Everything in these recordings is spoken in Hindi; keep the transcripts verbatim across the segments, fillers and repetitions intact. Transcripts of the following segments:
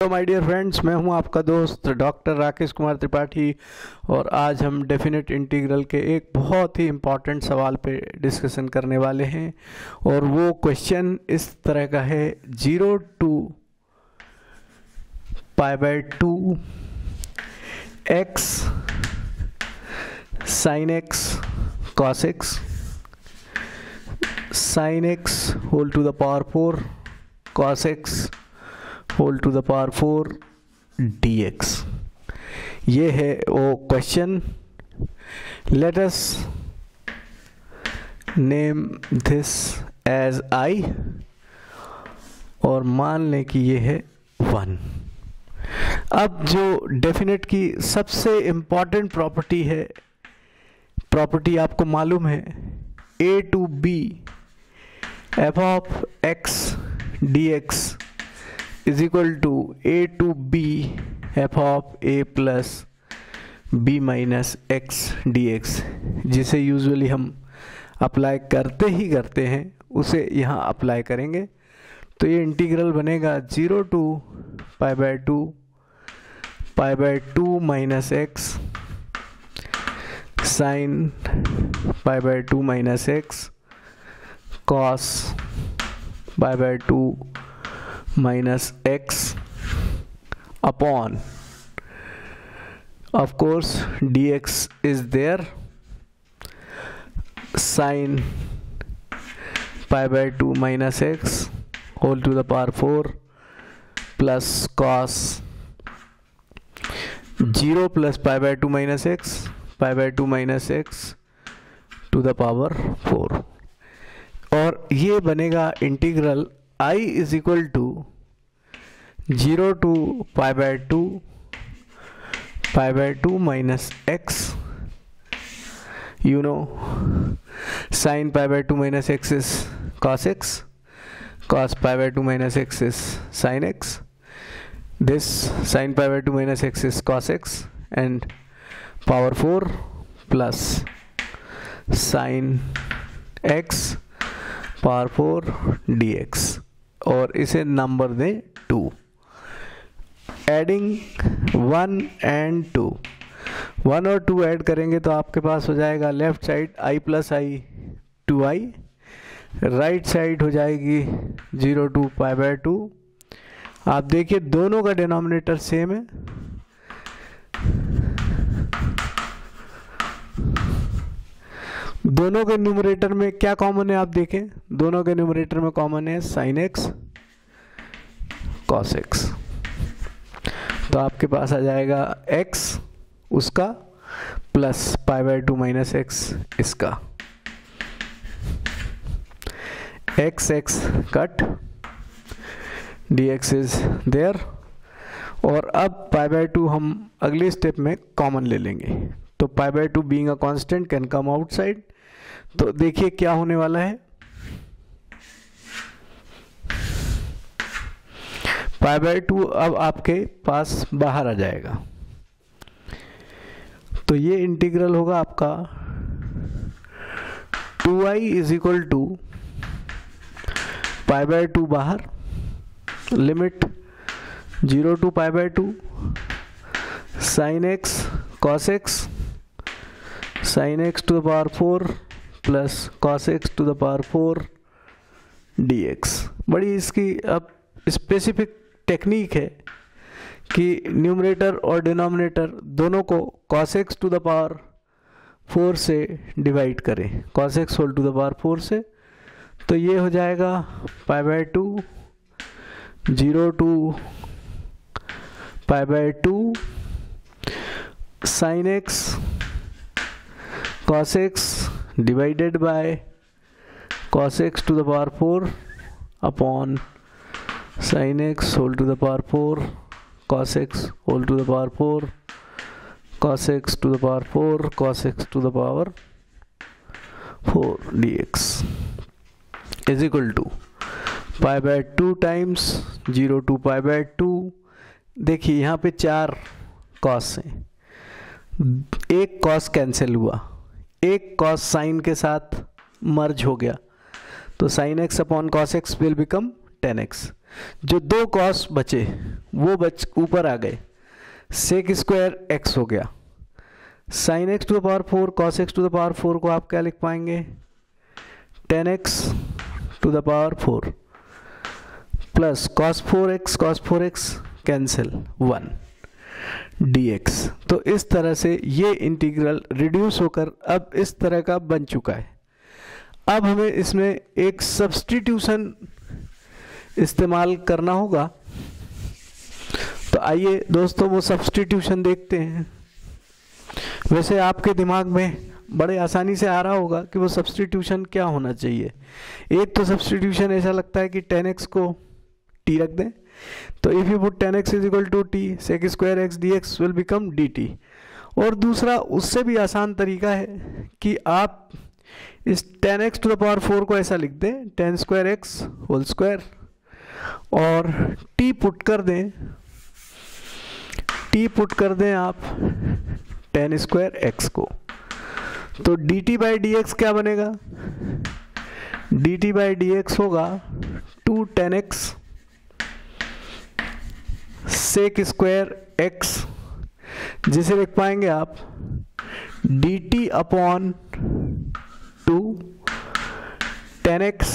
हेलो माय डियर फ्रेंड्स, मैं हूं आपका दोस्त डॉक्टर राकेश कुमार त्रिपाठी और आज हम डेफिनेट इंटीग्रल के एक बहुत ही इम्पॉर्टेंट सवाल पे डिस्कशन करने वाले हैं। और वो क्वेश्चन इस तरह का है, zero to pi by two x sin x cos x sin x whole to the power four cos x whole to the power four d x. ये है वो question. Let us name this as I और मान लें कि ये है वन। अब जो डेफिनेट की सबसे इम्पॉर्टेंट प्रॉपर्टी है, प्रॉपर्टी आपको मालूम है, a to b f of x d x is equal to a to b f of a plus b minus x d x, जिसे यूजुअली हम अप्लाई करते ही करते हैं उसे यहाँ अप्लाई करेंगे। तो ये इंटीग्रल बनेगा zero to pi by two pi by two minus x sin pi by two minus x cos pi by two minus x upon, of course dx is there, sin pi by two minus x whole to the power four plus cos zero plus pi by two minus x pi by two minus x to the power four। और ये बनेगा integral I is equal to zero to pi by two pi by two minus x, you know sin pi by two minus x is cos x, cos pi by two minus x is sin x, this sin pi by two minus x is cos x and power four plus sin x power four d x, और इसे नंबर दें two. Adding one and two, one और टू ऐड करेंगे तो आपके पास हो जाएगा left side I plus I two I, right side हो जाएगी zero to pi by two. आप देखिए दोनों का डिनोमिनेटर सेम है, दोनों के न्यूमरेटर में क्या कॉमन है आप देखें, दोनों के न्यूमरेटर में कॉमन है साइन एक्स कॉस एक्स। तो आपके पास आ जाएगा x उसका plus pi by two minus x इसका, x x cut dx is there. और अब पाई बाय टू हम अगले स्टेप में कॉमन ले लेंगे, तो pi by two being a constant can come outside. तो देखिए क्या होने वाला है, पाई बाय टू अब आपके पास बाहर आ जाएगा। तो ये इंटीग्रल होगा आपका two I is equal to pi by two बाहर, limit zero to pi by two sign x cos x sin x to the power four plus cos x to the power four d x. बड़ी इसकी अब स्पेसिफिक टेक्निक है कि न्यूमरेटर और डिनोमिनेटर दोनों को cos x to the power four से डिवाइड करें, cos x whole to the power four से। तो ये हो जाएगा pi by two zero to pi by two sign x cos x divided by cos x to the power four upon sin x whole to the power four cos x whole to the power four cos x to the power four cos x to the power four dx is equal to pi by two times zero to pi by two. देखिए यहाँ पे चार cos हैं, एक cos कैंसिल हुआ, एक cos साइन के साथ मर्ज हो गया, तो sine x upon cos x will become tan x. जो दो कॉस बचे वो बच ऊपर आ गए, सेक स्क्वायर एक्स हो गया, sine x to the power four, cos x to the power four को आप क्या लिख पाएंगे, tan x to the power four plus cos four x, cos four x cancel, one dx। तो इस तरह से ये इंटीग्रल रिड्यूस होकर अब इस तरह का बन चुका है। अब हमें इसमें एक सब्स्टिट्यूशन इस्तेमाल करना होगा, तो आइए दोस्तों वो सब्स्टिट्यूशन देखते हैं। वैसे आपके दिमाग में बड़े आसानी से आ रहा होगा कि वो सब्स्टिट्यूशन क्या होना चाहिए। एक तो सब्स्टिट्यूशन ऐसा लगता है कि टेन एक्स को t रख दें, तो if you put tan x is equal to t, sec square x d x will become d t. और दूसरा उससे भी आसान तरीका है कि आप इस tan x to the power four को ऐसा लिख दें, tan square x whole square, और t पुट कर दें, t पुट कर दें आप टेन स्क्वायर एक्स को, तो d t by d x क्या बनेगा, d t by d x होगा two tan x sec square x, जिसे लिख पाएंगे आप d t upon two tan x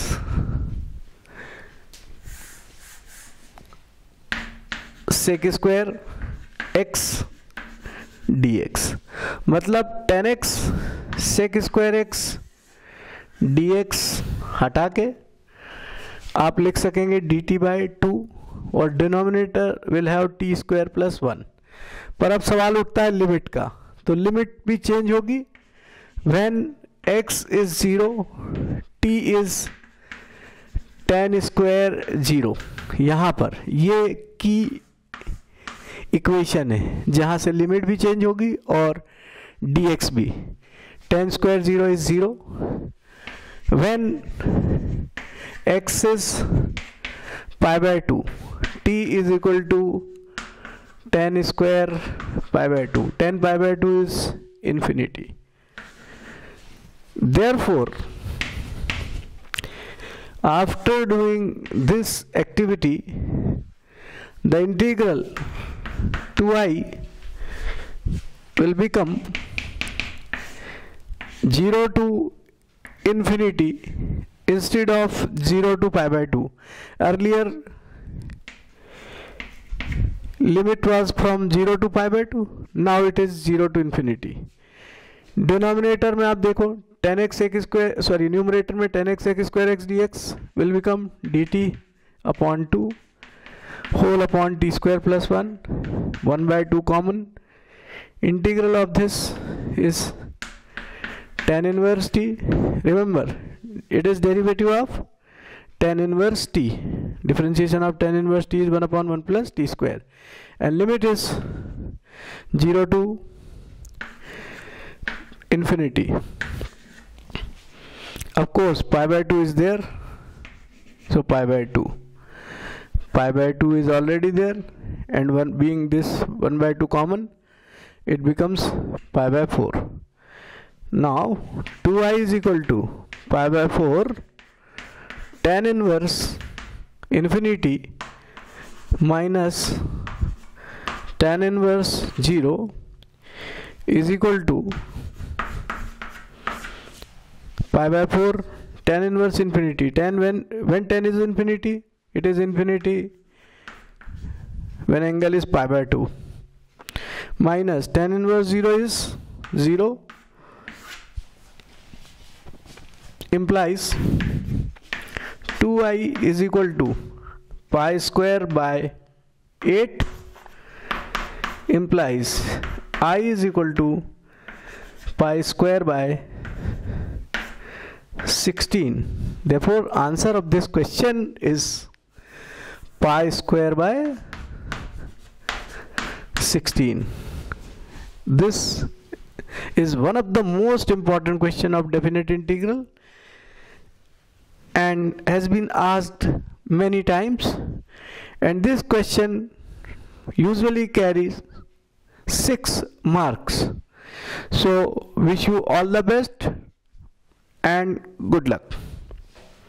sec square x d x. मतलब tan x sec square x d x हटा के आप लिख सकेंगे डी टी बाई टू, और denominator will have t square plus one. पर अब सवाल उठता है लिमिट का, तो लिमिट भी चेंज होगी। When x is zero, t is tan square zero. यहाँ पर ये की इक्वेशन है जहाँ से लिमिट भी चेंज होगी और dx भी। Tan square zero is zero. When x is pi by two, t is equal to tan square pi by two, tan pi by two is infinity. Therefore, after doing this activity, the integral two i will become zero to infinity instead of zero to pi by two. Earlier limit was from zero to pi by two, now it is zero to infinity. Denominator में आप देखो टेन एक्स एक स्क्वायर, सॉरी न्यूमरेटर में टेन एक्स एक square x d x will become d t upon two whole upon t square plus one, one by two common. Integral of this is tan inverse t, remember it is derivative of tan inverse t. Differentiation of tan inverse t is one upon one plus t square, and limit is zero to infinity. Of course pi by two is there, so pi by two, pi by two is already there, and one being this one by two common, it becomes pi by four. Now two i is equal to pi by four tan inverse infinity minus tan inverse zero is equal to pi by four tan inverse infinity. Tan when when tan is infinity, it is infinity when angle is pi by two, minus tan inverse zero is zero, implies two i is equal to pi square by eight, implies I is equal to pi square by sixteen. Therefore answer of this question is pi square by sixteen. This is one of the most important question of definite integral and has been asked many times, and this question usually carries six marks. So wish you all the best and good luck.